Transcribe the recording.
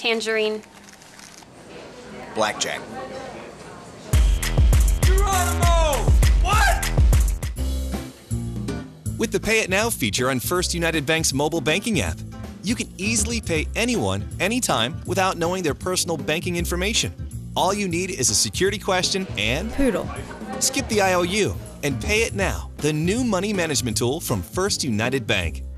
Tangerine. Blackjack. Geronimo! What? With the Pay It Now feature on First United Bank's mobile banking app, you can easily pay anyone, anytime, without knowing their personal banking information. All you need is a security question and Poodle. skip the IOU and Pay It Now, the new money management tool from First United Bank.